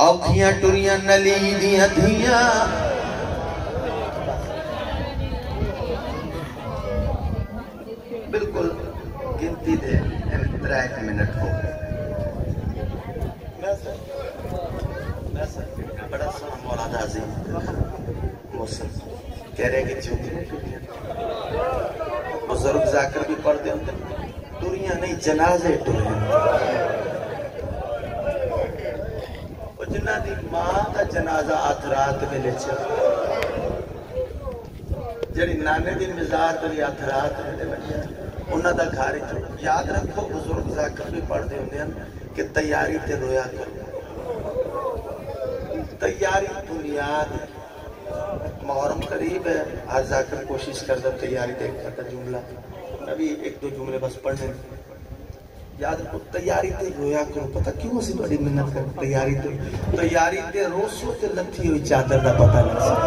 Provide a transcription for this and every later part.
اوکھیاں ٹریاں نلی دیاں دھیاں بالکل گنتی دے 3 منٹ ہو بڑا سونا مولانا عظیم موسم کہہ رہے کہ جملے بزرگ ذاکر بھی پڑھ دے ہوتے ٹریاں نہیں جنازے ٹریاں جنہ دی ماں کا جنازہ آتھرات میں لے چل جڑی نانے دی مزار تری آتھرات میں لے بنیا انہاں دا گھاری جو یاد رکھو بزرگ ذاکر بھی پڑھ دے ہوندے ہیں کہ تیاری تے رویا کرو تیاری بنیاد محرم قریب ہے ہر ذاکر کوشش کرتا تیاری تے ایک جملہ ابھی 1-2 جملے بس پڑھنے یاد رکھو تیاری تے رویا کرو پتہ کیوں اسی تھوڑی محنت کر تیاری تے روسو تے لتھی ہوئی چادر دا پتہ نہیں سکتا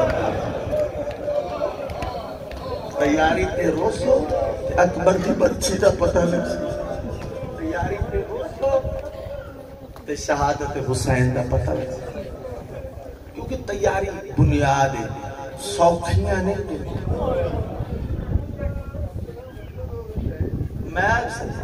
تیاری تے روسو تے اکبر کی بچی دا پتہ نہیں سکتا تیاری تے روسو تے شہادت حسین دا پتہ نہیں سکتا کیونکہ تیاری بنیاد ہے سوکھیاں نہیں میں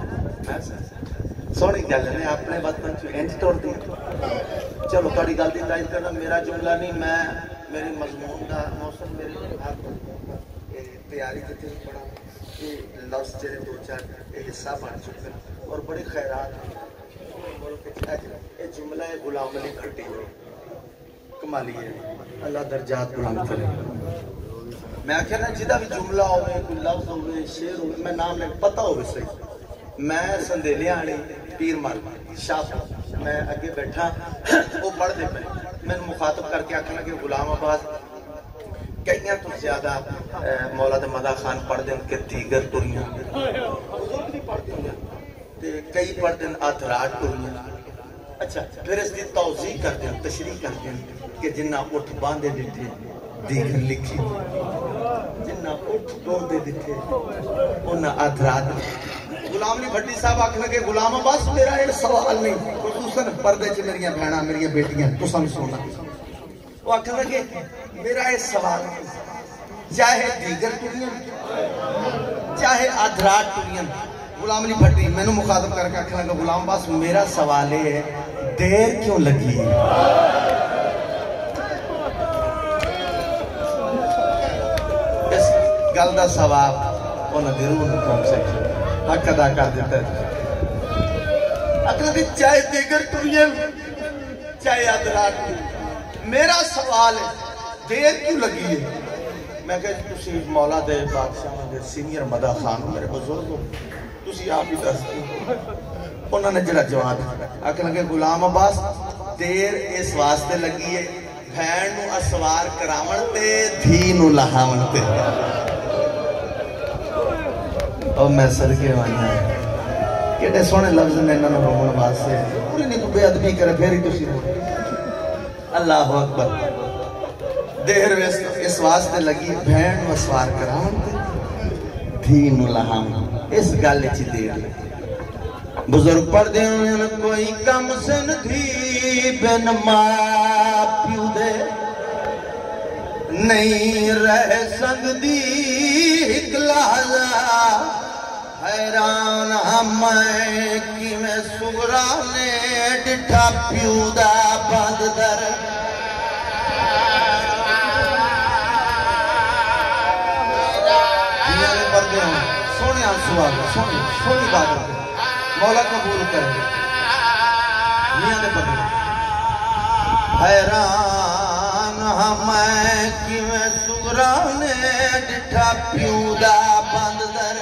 سونی گل نے اپنے وطن چ انج توڑ دی چلو تھوڑی گل دی تائید کرنا میرا جملہ نہیں میں میرے مضمون دا موسم میرے تیاری تے پڑھا یہ لفظ جڑے 2-4 حصہ بن چکے اور بڑی خیرات یہ جملہ ہے غلام علی کھٹی کمالی ہے اللہ درجات بلند کرے میں آکھیا نا جدہ بھی جملہ ہوئے کوئی لفظ ہوئے شعر ہوئے میں نام لے پتہ ہوئے صحیح میں سندیلیاں آنے پیر مال شاپ میں اگے بیٹھا وہ پڑھ دے پہ میں مخاطب کر کے آکھنا کہ غلام عباس کئیاں تو زیادہ مولا دے مدہ خان پڑھ دیں کہ دیگر ٹریاں بزرگ بھی پڑھ دیں کئی پڑھ دیں آتھرات ٹریاں اچھا پھر اس دی توضیح کر دیں تشریح کر دیں کہ جنہ اٹھ باندے دیتے دیگر لکھی جنہ اٹھ باندے دیتے انہ آتھرات غلام علی بھٹی صاحب آکھنا کہ غلام عباس میرا ایک سوال نہیں خصوصاً پردے چ میریاں بہناں میریاں بیٹیاں تو سمجھ سونا وہ آکھنا کہ میرا ایک سوال نہیں چاہے دیگر ٹریاں چاہے آدھرات ٹریاں غلام علی بھٹی میں نے مخاطب کر کے آکھنا کہ غلام عباس میرا سوال ہے دیر کیوں لگی اس گل دا ثواب انہاں دی روح نوں پہنچ سکے حق ادا کر دیتا ہے اکھنا کہ چاہے دیگر ٹریاں چاہے آدھرات ٹریاں میرا سوال ہے دیر کیوں لگی ہے میں کہا تسی مولا دے بادشاہ دے سینئر مدہ خان میرے بزرگ ہو تسی آپ ہی دس دیں انہوں نے جڑا جواب آکھنا کہ غلام عباس دیر اس واسطے لگی ہے بھین نو اسوار کرامن تے دھی نو لہاون تے اور میں صدقے وانیا کہتے سونے لفظ نے انہوں نے رومن واسطے پوری نہیں کو بے ادبی کرے پھر ہی تسی رو اللہ اکبر دیر اس واسطے لگی بھین نو اسوار کرامن تے دھی نو لہاون اس گل چی دیر لگی بزرگ پڑھ دیں کوئی کم سن تھی بن ماں پیو دے نہیں رہ سکتی ایک لحظہ حیران میں کی میں سغرا نے ڈٹھا پیو دا بند در سونے آنسو آگے سونی بات رکھے مولا قبول کرے میاں نے پڑھے حیران میں کی میں سغرا نے ڈٹھا پیو دا بند در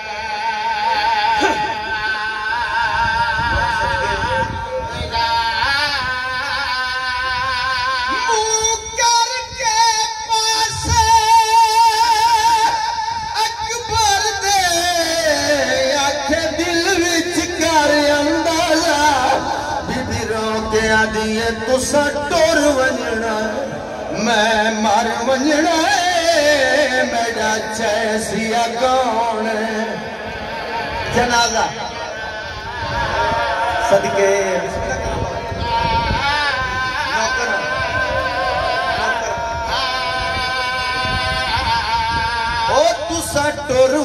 دیئے تو سٹور ونجنا میں مار ونجنا میڈا چیسیا کون جنازہ صدقے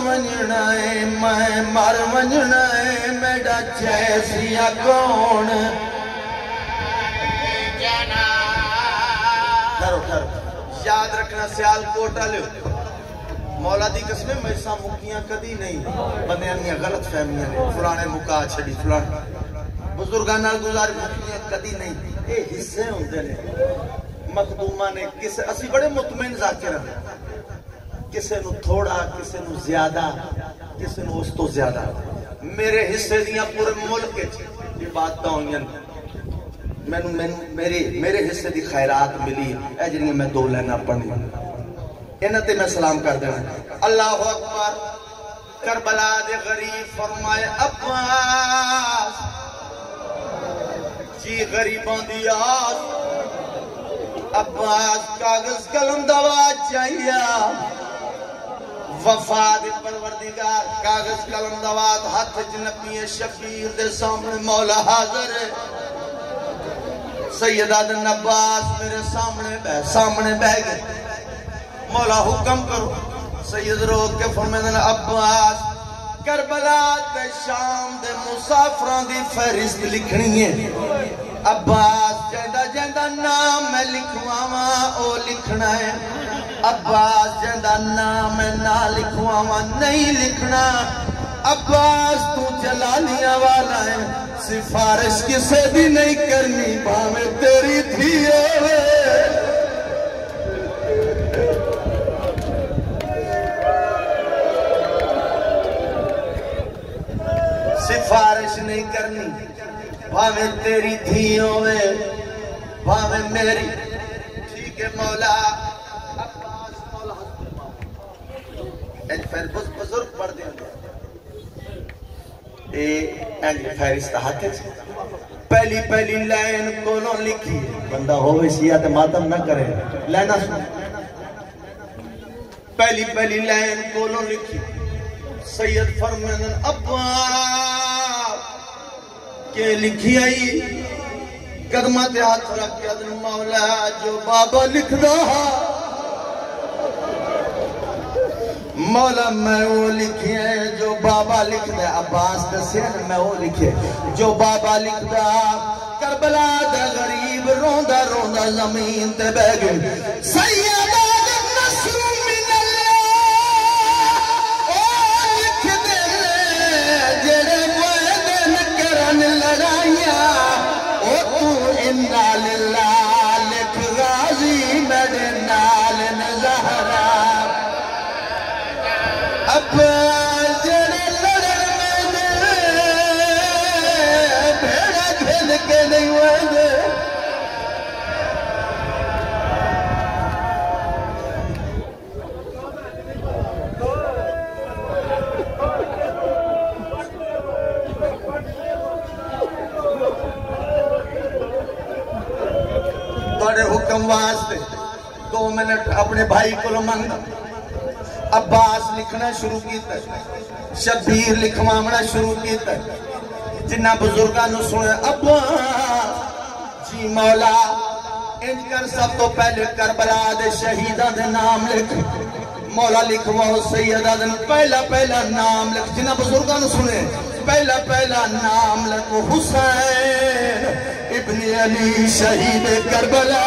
ونجنا ہے میں مر ونجنا ہے میڈا جیسیا کون ٹھہرو یاد رکھنا سیال کوٹا لیو مولا دی قسمیں میسا مکیاں کدی نہیں بندیاں غلط فہمیاں نے فلانے مکا چھڑی فلانے بزرگان نال گزاری مکیاں کدی نہیں اے حصے ہوندے نے مخدومہ نے کسے اسی بڑے مطمئن ذاکر ہیں کسے نو تھوڑا کسے نو زیادہ کسے نو اس تو زیادہ میرے حصے دیاں پورے ملک یہ بات ہوئی میرے حصے دی خیرات ملی اے جنہیں میں دو لینا پڑھنی انہتے میں سلام کر دینا اللہ اکبر کربلا دے غریب فرمائے عباس جی غریبان دی آس عباس کاغذ قلم دوا چاہیے وفاد پروردگار کاغذ قلم دوات ہاتھ جنبی شبیر دے سامنے مولا حاضر ہے سیدہ دن عباس میرے سامنے بہ گئے مولا حکم کرو سید روک کے فرمائے عباس کربلا تے شام دے مسافران دی فہرست لکھنی ہے عباس جیندہ نام میں لکھواما او لکھنا ہے عباس جیندہ نام میں نہ لکھواما نہیں لکھنا عباس تو جلالیاں والا ہے سفارش کسے بھی نہیں کرنی بھامے تیری تھی سفارش نہیں کرنی بھامے تیری تھی ہوئے بھامے میری ٹھیک ہے مولا عباس مولا ایک پھر بزرگ پڑھ دیں فہرست ہاتھ پہلی لائن کونوں لکھی بندہ ہوئے سیاہ ماتم نہ کرے لینا سن پہلی لائن کونوں لکھی سید فرمین عباس کہ لکھی آئی قدمت ہاتھ رکھ کے ادن مولا جو بابا لکھ رہا مولا میں وہ لکھی ہے جو بابا لکھ دے عباس دسین میں وہ لکھے جو بابا لکھ دا کربلا دا غریب روندہ زمین تے بہ گئے سیدہ نصر من اللہ او لکھ دے جڑے وعدن کرن لڑائیاں او تو انا للہ لکھ غازی میرے نال نظہرہ عباس جڑے لڑن میں بھیڑا کھل کے نہیں ہوئے بڑے حکم واسطے 2 منٹ اپنے بھائی کو منگا عباس لکھنا شروع کیتا ہے شبیر لکھوامنا شروع کیتا ہے جنہ بزرگانو سنے عباس جی مولا انج کر سب تو پہلے کربلا دے شہیدہ دے نام لکھ مولا لکھواؤ سیدہ دن پہلا نام لکھ جنہ بزرگانو سنے پہلا نام لکھ حسین ابن علی شہید کربلا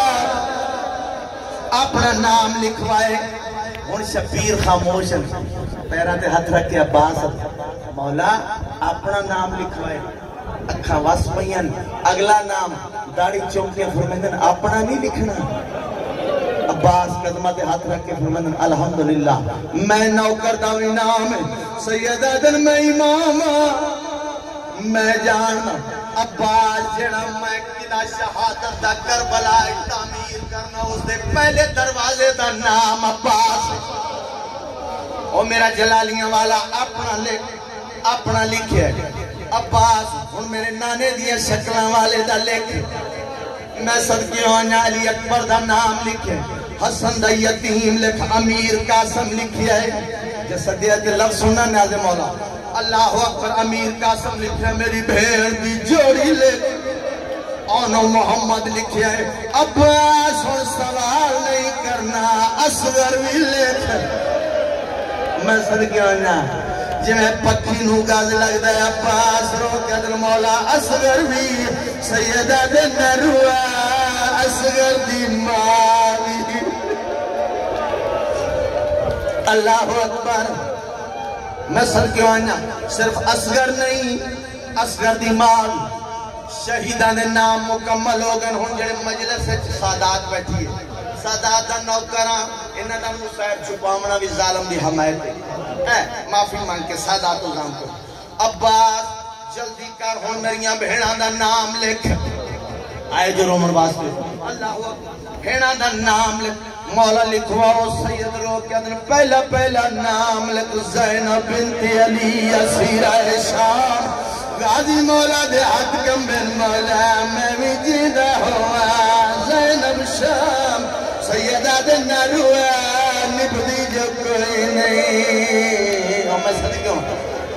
اپنا نام لکھوائے ان شبیر خاموش پیران تے ہاتھ رکھ کے عباس مولا اپنا نام لکھوائے اکھاں واس پئین اگلا نام داڑھی چونکے فرمیندن اپنا نہیں لکھنا عباس قدمہ تے ہاتھ رکھ کے فرمیندن الحمدللہ میں نوکر داوی نام ہے سیدہ دن میں امام میں جاننا عباس جڑا میں کدا شہادت دا کربلا تعمیر کرنا اس دے پہلے دروازے دا نام عباس اور میرا جلالیاں والا اپنا لکھے عباس اور میرے نانے دیا شکلوں والے دا لکھے میں صدقیوں علی اکبر دا نام لکھے حسن دا یتیم لکھ امیر قاسم لکھے جسدیت لفظ سننا نیاز مولا اللہ اکبر امیر قاسم لکھے میری بھیڑ دی جوڑی لکھے آنو محمد لکھے عباس اور سوال نہیں کرنا اصغر بھی لکھے میں صدقے آنا جی میں پکھی نو گاز لگ دا ہے عباس رو قدر مولا اصغر بھی سیدہ دے نروہ اصغر دی ماوی اللہ اکبر میں صدقے آنا صرف اصغر نہیں اصغر دی ماوی شہیدان دے نام مکمل ہو گئے ہوں جڑے مجلس سے سادات بیٹھی ہے سادات دا نوکران انہاں دا مصائب چھپامنا بھی ظالم دی حمایت ہے معافی مانگ کے سادات و ظام کو عباس جلدی کر ہون میریاں بہناں دا نام لکھ آئے جو رومن واسطے اللہ بہناں دا نام لکھ مولا لکھواؤ سید رو کے اندر پہلا نام لکھ زینب بنت علی اسیرہ شام غازی مولا دے حق کم بن مولا میں بھی جیدہ ہوا زینب شام سیدہ دے نروہ نبدی جو کوئی نہیں اور میں صدقے ہوں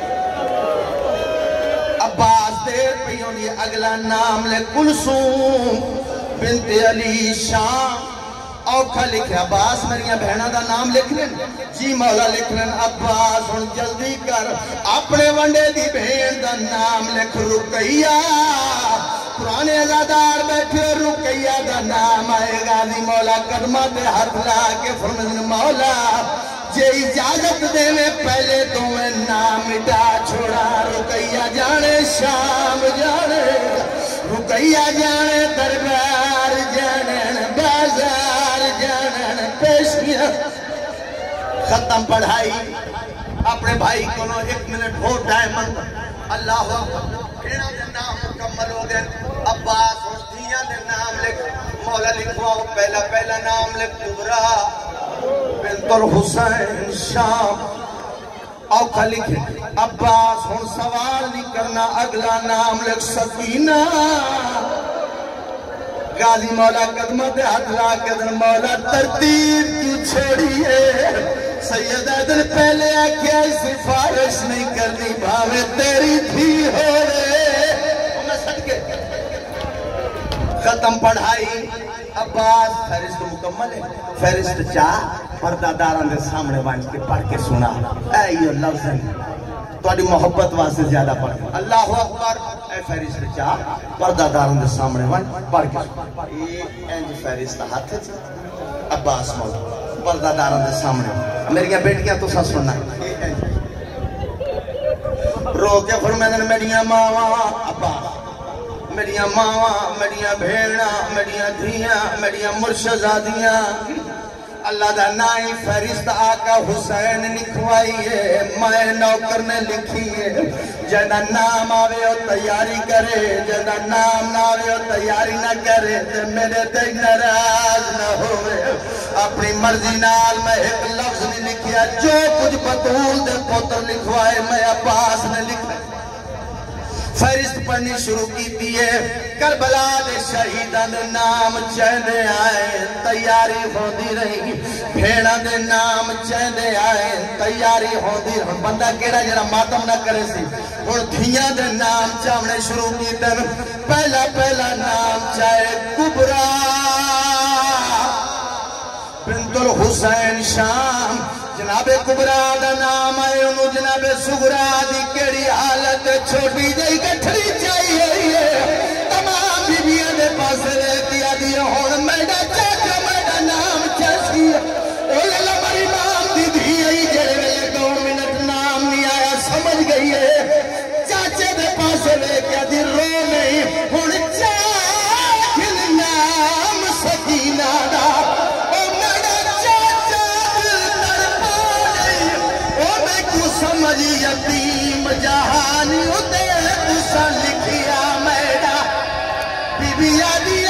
عباس دیر پیوں یہ اگلا نام لے کلثوم بنت علی شام اوکھا لکھے عباس میریاں بہنہ دا نام لکھ لیں جی مولا لکھ لیں عباس ہن جلدی کر اپنے ونڈے دی بہن دا نام لکھ رقیہ پرانے ازادار بیٹھے رقیہ دا نام آئے گا دی مولا قدمہ دے ہاتھ لا کے فرمائیں مولا جے اجازت دے میں پہلے تو میں نام مٹا چھوڑا رقیہ جانے شام جانے رقیہ جانے دربار جانے بازار جانے پیشیاں ختم پڑھائی اپنے بھائی کو نو 1 منٹ ہو ڈائمنڈ اللہ بھیڑا دے نام مکمل ہو گئے عباس حسنیہ دے نام لکھ مولا لکھواؤ پہلا نام لکھ کبرا بنت الحسین شام اوکھا لکھے عباس ہن سوال نہیں کرنا اگلا نام لکھ سکینہ غازی مولا قدمہ دے ہاتھ لا کے دن مولا ترتیب کیوں چھوڑیے سیدہ دل پہلے آکھیا سفارش نہیں کرنی بھاوے تیری تھی ہو رہے میں صدقے ختم پڑھائی عباس فہرست مکمل ہے فہرست چاہ پردہ داران دے سامنے وانچ کے پڑھ کے سنا اے یہ لفظ ہے تو اڈی محبت واسے زیادہ پڑھ اللہ اکبر اے فہرست چاہ پردہ داران دے سامنے وانچ پڑھ کے سنا یہ انج فہرست ہاتھ ہے عباس مولا پردہ داران دے سامنے میریاں بیٹیاں تو سا سننا رو کے فرمائیں میریاں ماواں عباس میریاں ماواں میریاں بھیڑاں میریاں دھیاں میریاں مرشدزادیاں اللہ دا نائی فہرست آقا حسین لکھوائی ہے میں نوکر نے لکھی ہے جہاں نام آوے اور تیاری کرے جہاں نام نہ آوے اور تیاری نہ کرے تے میرے تے ناراض نہ ہوئے اپنی مرضی نال میں ایک لفظ نہیں لکھیا جو کچھ بطول دے پتر لکھوائے میں عباس نے لکھا فہرست پڑھنی شروع کی دیئے کربلا دے شہیدان دے نام چہنے آئے تیاری ہوندی رہی بھیڑا دے نام چہنے آئے تیاری ہوندی رہی بندہ کیڑا جڑا ماتم نہ کرے سی اور دھیاں دے نام چاہنے شروع کی دن پہلا نام چاہے کبرا بنت الحسین شام جناب کبرا دا نام آئے انہوں جناب سگرا دی کیڑی حالت چھوٹی جائی گٹھری چاہیے تمام بیبیاں دے پاس رہتی آدھی ہون میڈا چاچا میڈا نام چاچی اولے لمر امام دی دھی آئی جڑے میں 2 منٹ نام نہیں آیا سمجھ گئی ہے چاچے دے پاس رہتی آدھی رو نہیں ہون چاکل نام سکینہ دا سمجھ یتیم جہانی اتے اسا لکھیا میڈا بی بی آدھی